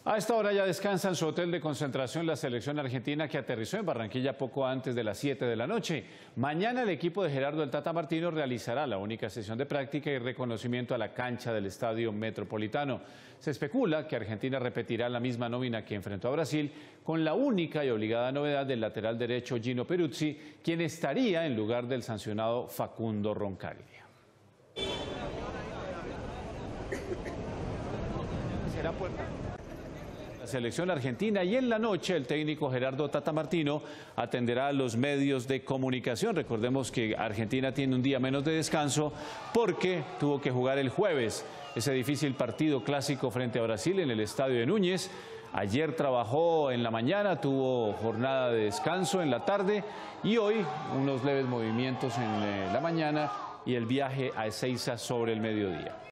A esta hora ya descansa en su hotel de concentración la selección argentina que aterrizó en Barranquilla poco antes de las 7 de la noche. Mañana el equipo de Gerardo el Tata Martino realizará la única sesión de práctica y reconocimiento a la cancha del Estadio Metropolitano. Se especula que Argentina repetirá la misma nómina que enfrentó a Brasil, con la única y obligada novedad del lateral derecho Gino Peruzzi, quien estaría en lugar del sancionado Facundo Roncaglia. Será la selección argentina y en la noche el técnico Gerardo Tata Martino atenderá a los medios de comunicación. Recordemos que Argentina tiene un día menos de descanso porque tuvo que jugar el jueves ese difícil partido clásico frente a Brasil en el estadio de Núñez. Ayer trabajó en la mañana, tuvo jornada de descanso en la tarde y hoy unos leves movimientos en la mañana y el viaje a Ezeiza sobre el mediodía.